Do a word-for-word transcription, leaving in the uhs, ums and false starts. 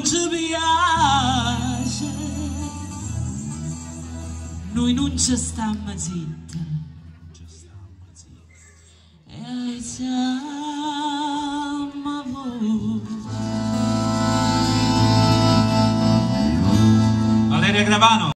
ci piace, noi non ci stiamo zitti, e siamo voi. Valeria Gravano.